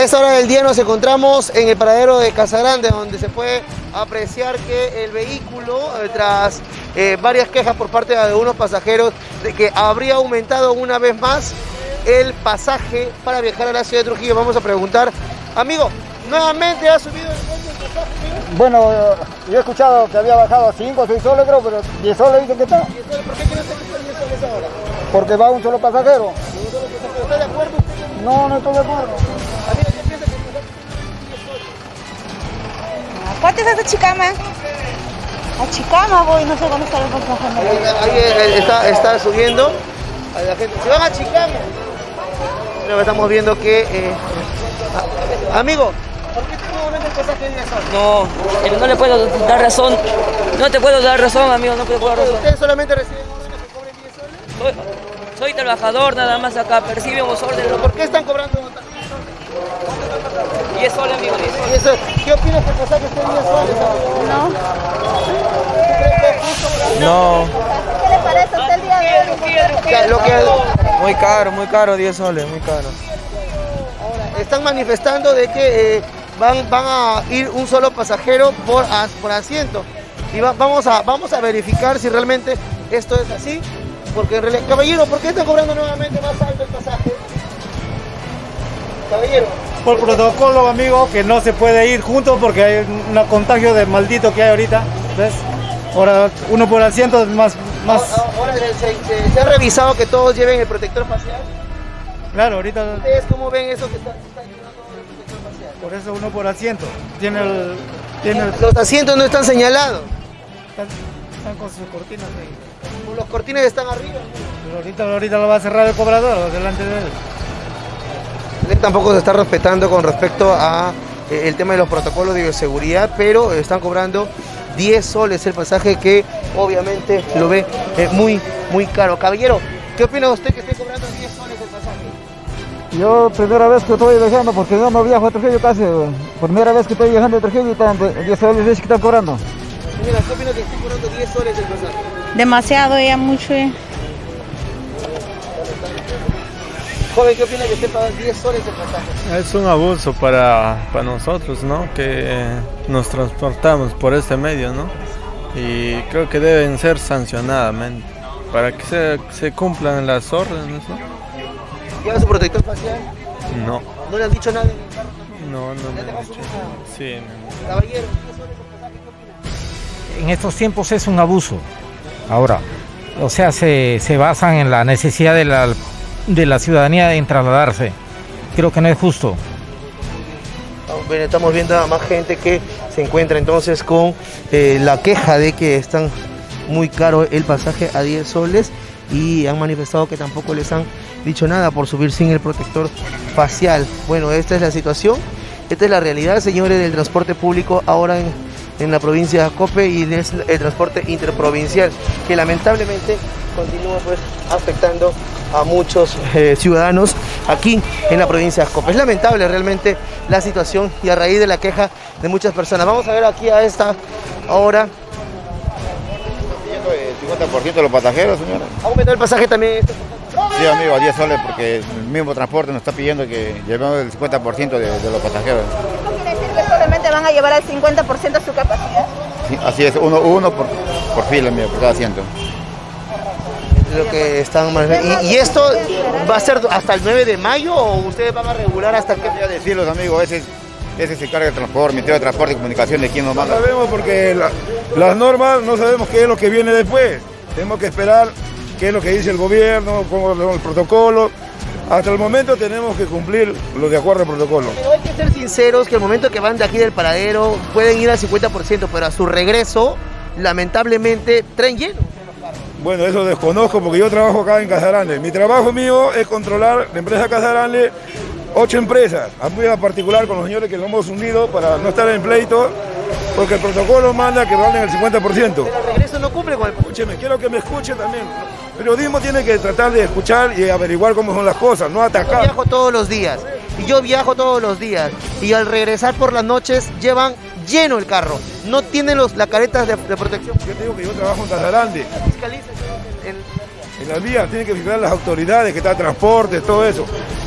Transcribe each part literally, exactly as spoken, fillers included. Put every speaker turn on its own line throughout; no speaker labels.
esta hora del día nos encontramos en el paradero de Casagrande, donde se puede apreciar que el vehículo, eh, tras eh, varias quejas por parte de algunos pasajeros, de que habría aumentado una vez más el pasaje para viajar a la ciudad de Trujillo. Vamos a preguntar, amigo, ¿nuevamente ha subido el precio del pasaje?
Bueno, yo he escuchado que había bajado a cinco o seis soles, creo, pero diez soles dicen que está.
¿Por qué quiere usted que esté diez soles ahora?
Porque va un solo pasajero.
¿Un solo pasajero? ¿Está de acuerdo usted?
No, no estoy de acuerdo.
Amigo, ¿qué piensa que el pasaje diez soles?
¿Cuánto es esa Chicama? A Chicama voy, no sé dónde está el pasaje.
Ahí, ahí está, está subiendo a la gente. Se van a Chicama. Pero estamos viendo que... Eh, a, amigo, ¿por qué te nuevamente el pasaje diez soles?
No, pero no le puedo dar razón. No te puedo dar razón, amigo, no te puedo dar razón.
¿Ustedes solamente reciben órdenes que cobren diez soles?
Soy, soy trabajador nada más acá, percibimos órdenes.
¿Por qué están cobrando
diez soles, amigo, diez soles.
diez soles? ¿Qué opinas que el pasaje esté diez soles?
No.
¿Tú crees que es justo?
No,
¿Qué le parece a usted el día de hoy?
Lo que
muy caro, muy caro, diez soles, muy caro.
ahora están manifestando de que eh, van, van a ir un solo pasajero por, as, por asiento. Y va, vamos, a, vamos a verificar si realmente esto es así. Porque en realidad, caballero, ¿por qué están cobrando nuevamente más alto el pasaje? Caballero.
Por protocolo, amigo, que no se puede ir juntos porque hay un contagio de maldito que hay ahorita. ¿Ves? Ahora uno por asiento es más... más...
Ahora se, se, se ha revisado que todos lleven el protector facial.
Claro, ahorita...
¿Ustedes cómo ven eso que está, está llevando el protector facial?
Por eso uno por asiento. Tiene el... Tiene el...
Los asientos no están señalados.
Están, están con sus cortinas ahí.
Los cortines están arriba.
Pero ahorita, ahorita lo va a cerrar el cobrador delante de él.
Él tampoco se está respetando con respecto a eh, el tema de los protocolos de bioseguridad, pero están cobrando diez soles el pasaje, que obviamente lo ve eh, muy, muy caro. Caballero, ¿qué opina usted que esté cobrando diez soles el pasaje?
Yo primera vez que estoy viajando, porque yo no viajo a Trujillo casi. Primera vez que estoy viajando a Trujillo y están diez soles que están cobrando.
Señora, ¿qué opina que esté cobrando diez soles el pasaje?
Demasiado, ya mucho. Ya.
Joven, ¿qué opina que esté pagando diez soles el pasaje?
Es un abuso para, para nosotros, ¿no? Que nos transportamos por este medio, ¿no? Y creo que deben ser sancionadamente para que se, se cumplan las órdenes, ¿no?
¿Lleva su protector facial?
No,
¿No le han dicho nada en el carro?
no, no me han dicho. Sí, no.
Caballero, diez soles el pasaje, ¿qué opina?
En estos tiempos es un abuso. Ahora, o sea, se, se basan en la necesidad de la, de la ciudadanía de trasladarse. Creo que no es justo.
Estamos viendo a más gente que se encuentra entonces con eh, la queja de que están muy caro el pasaje a diez soles, y han manifestado que tampoco les han dicho nada por subir sin el protector facial. Bueno, esta es la situación, esta es la realidad, señores, del transporte público ahora en, en la provincia de Acopé, y es el transporte interprovincial, que lamentablemente continúa pues afectando a muchos eh, ciudadanos aquí en la provincia de Acopé. Es lamentable realmente la situación, y a raíz de la queja de muchas personas. Vamos a ver aquí a esta hora.
El cincuenta por ciento de los pasajeros, señora.
¿Ha aumentado el pasaje también?
Sí, amigo, a diez soles, porque el mismo transporte nos está pidiendo que llevemos el cincuenta por ciento de, de los pasajeros.
¿Esto quiere decir que solamente van a llevar al cincuenta por ciento de su capacidad?
Sí, así es, uno, uno por, por fila, amigo, por cada asiento.
Lo que están manejando. ¿Y, ¿Y esto va a ser hasta el nueve de mayo o ustedes van a regular hasta qué?
Ya decirlos, amigos, ese, ese se encarga del transporte, Ministerio de Transporte y Comunicaciones, ¿quién nos manda?
No sabemos, porque la, las normas no sabemos qué es lo que viene después. Tenemos que esperar qué es lo que dice el gobierno, cómo es el protocolo. Hasta el momento tenemos que cumplir lo de acuerdo al protocolo.
Pero hay que ser sinceros que al momento que van de aquí del paradero pueden ir al cincuenta por ciento, pero a su regreso, lamentablemente, tren lleno.
Bueno, eso desconozco porque yo trabajo acá en Casagrande. Mi trabajo mío es controlar la empresa Casagrande, ocho empresas, muy en particular con los señores que nos hemos unido para no estar en pleito, porque el protocolo manda que valen el cincuenta por ciento.
Pero el regreso no cumple con el...
Escúcheme, quiero que me escuche también. El periodismo tiene que tratar de escuchar y averiguar cómo son las cosas, no atacar.
Yo viajo todos los días, y yo viajo todos los días, y al regresar por las noches llevan lleno el carro, no tienen los, las caretas de, de protección.
Yo te digo que yo trabajo en Casagrande.
Fiscaliza en,
en las vías, tienen que fijar las autoridades, que está transporte, todo eso.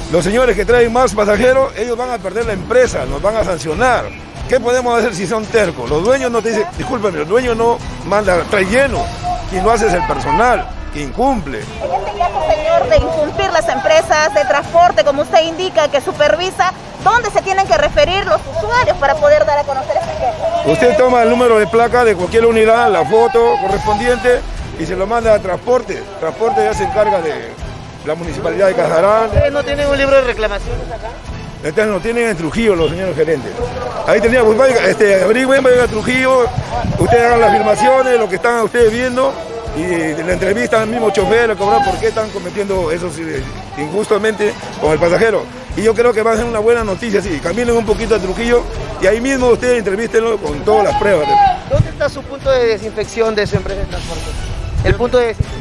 Los señores que traen más pasajeros, ellos van a perder la empresa, nos van a sancionar. ¿Qué podemos hacer si son tercos? Los dueños no te dicen, discúlpame, los dueños no mandan, trae lleno. Quien lo hace es el personal, que incumple.
En este caso, señor, de incumplir las empresas de transporte, como usted indica, que supervisa, ¿dónde se tienen que referir los usuarios para poder dar a conocer esta queja?
Usted toma el número de placa de cualquier unidad, la foto correspondiente y se lo manda a transporte. Transporte ya se encarga de la municipalidad de Casarán.
¿Ustedes no tienen un libro de reclamaciones acá?
Ustedes no tienen en Trujillo los señores gerentes. Ahí tenía, pues vaya, este, averigüen, vayan a Trujillo, ustedes hagan las filmaciones, lo que están ustedes viendo, y de la entrevista al mismo chofer, a cobrar por qué están cometiendo eso injustamente con el pasajero. Y yo creo que va a ser una buena noticia, sí, caminen un poquito a Trujillo y ahí mismo ustedes entrevístenlo con todas las pruebas.
¿Dónde está su punto de desinfección de su empresa de transporte? El punto de desinfección.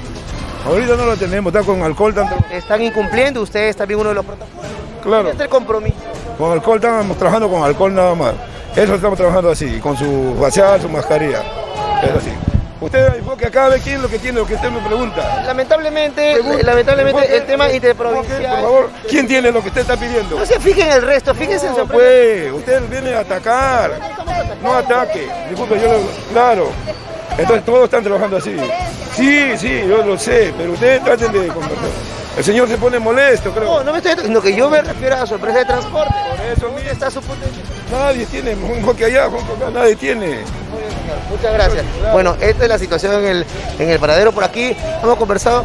Ahorita no lo tenemos, está con alcohol tanto.
Están incumpliendo, ustedes también uno de los protocolos.
Claro.
¿Cuál es el compromiso?
Con alcohol estamos trabajando con alcohol nada más. Eso estamos trabajando así, con su facial, su mascarilla. Es así. Usted enfoque acá, ve quién es lo que tiene, lo que usted me pregunta.
Lamentablemente,
Pregunta,
lamentablemente
enfoque,
el tema interprovincial.
Por favor, ¿quién tiene lo que usted está pidiendo?
No se fijen en el resto, fíjense en su
No,
empresa.
pues, usted viene a atacar, no ataque. Disculpe, yo lo... Claro. Entonces todos están trabajando así. Sí, sí, yo lo sé, pero ustedes traten de conversar. El señor se pone molesto, creo.
No, no me estoy diciendo que yo me refiero a su empresa de transporte.
Por eso,
¿Dónde
mire,
está su punto de vista?
nadie tiene, un que allá, un acá, nadie tiene.
Muy bien, señor. Muchas gracias. Bueno, esta es la situación en el, en el paradero por aquí. Hemos conversado.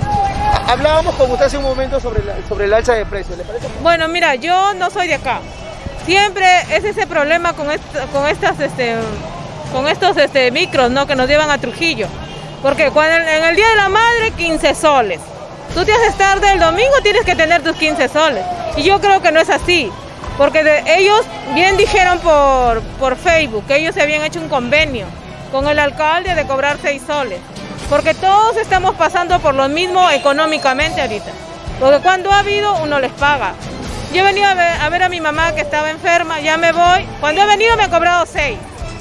Ha- Hablábamos con usted hace un momento sobre, la, sobre el alza de precios. ¿Le parece?
Bueno, mira, yo no soy de acá. Siempre es ese problema con, est con estas, este, con estos este, micros, ¿no? Que nos llevan a Trujillo. Porque cuando en el Día de la Madre, quince soles. Tú te haces tarde el domingo, tienes que tener tus quince soles. Y yo creo que no es así. Porque de, ellos bien dijeron por, por Facebook que ellos se habían hecho un convenio con el alcalde de cobrar seis soles. Porque todos estamos pasando por lo mismo económicamente ahorita. Porque cuando ha habido, uno les paga. Yo he venido a ver, a ver a mi mamá que estaba enferma, ya me voy. Cuando he venido me ha cobrado seis.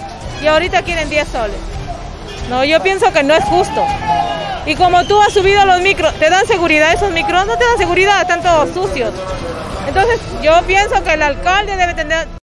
Y ahorita quieren diez soles. No, yo pienso que no es justo. Y como tú has subido los micros, ¿te dan seguridad esos micros? No te dan seguridad, están todos sucios. Entonces yo pienso que el alcalde debe tener...